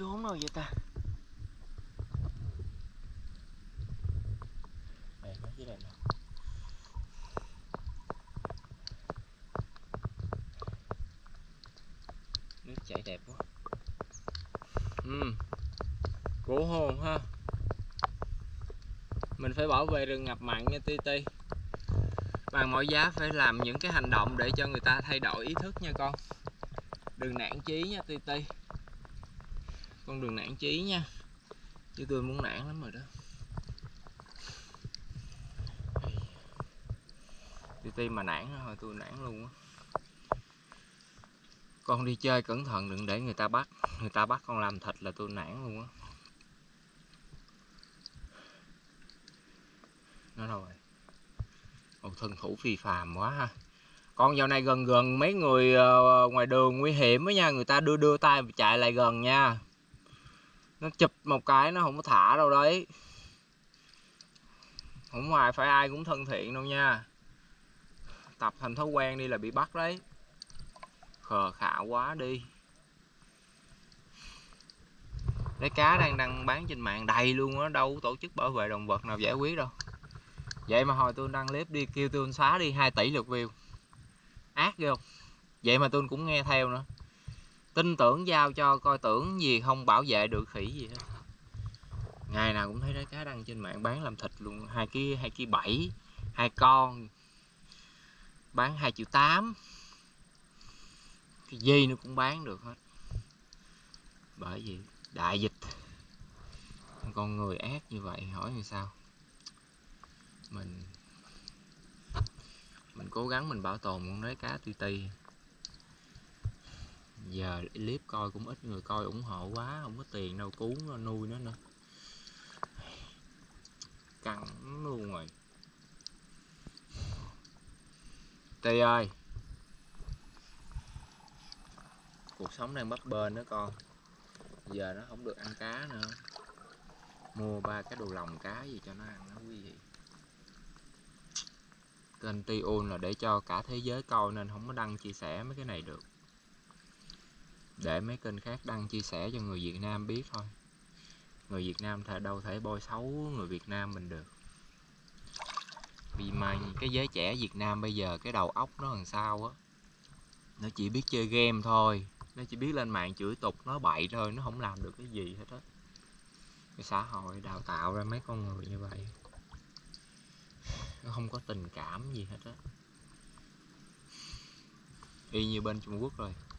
trốn đâu vậy ta? Đây nó dưới đây nè. Nước chảy đẹp quá. Cổ hồn ha. Mình phải bảo vệ rừng ngập mặn nha Ti Ti. Bằng mọi giá phải làm những cái hành động để cho người ta thay đổi ý thức nha con. Đừng nản chí nha Ti Ti. Con đừng nản chí nha. Chứ tôi muốn nản lắm rồi đó. Ti Ti mà nản thôi tôi nản luôn á. Con đi chơi cẩn thận đừng để người ta bắt. Người ta bắt con làm thịt là tôi nản luôn á. Nó đâu rồi? Một thân thủ phi phàm quá ha. Con dạo này gần gần mấy người ngoài đường nguy hiểm á nha. Người ta đưa tay chạy lại gần nha. Nó chụp một cái nó không có thả đâu đấy. Không phải ai cũng thân thiện đâu nha. Tập thành thói quen đi là bị bắt đấy. Khờ khạo quá đi. Lấy cá đang bán trên mạng đầy luôn á. Đâu tổ chức bảo vệ động vật nào giải quyết đâu. Vậy mà hồi tôi đăng clip đi kêu tôi xóa đi 2 tỷ lượt view. Ác ghê không? Vậy mà tôi cũng nghe theo nữa. Tin tưởng giao cho coi tưởng gì không bảo vệ được khỉ gì hết. Ngày nào cũng thấy lấy cá đăng trên mạng bán làm thịt luôn. 2 kg 7, 2 con bán 2,8 triệu. Cái gì nó cũng bán được hết. Bởi vì đại dịch. Con người ác như vậy hỏi như sao? Mình cố gắng mình bảo tồn con lấy cá Ti Ti. Giờ clip coi cũng ít người coi ủng hộ quá, không có tiền đâu cuốn nó nuôi nó nữa. Căng luôn rồi. Ti ơi. Cuộc sống đang bấp bênh đó con. Giờ nó không được ăn cá nữa. Mua 3 cái đồ lòng cá gì cho nó ăn đó quý vị. Kênh Ti-un là để cho cả thế giới coi nên không có đăng chia sẻ mấy cái này được. Để mấy kênh khác đăng chia sẻ cho người Việt Nam biết thôi. Người Việt Nam đâu thể bôi xấu người Việt Nam mình được. Vì mà cái giới trẻ Việt Nam bây giờ cái đầu óc nó làm sao á. Nó chỉ biết chơi game thôi. Nó chỉ biết lên mạng chửi tục nói bậy thôi. Nó không làm được cái gì hết á. Cái xã hội đào tạo ra mấy con người như vậy. Nó không có tình cảm gì hết á. Y như bên Trung Quốc rồi.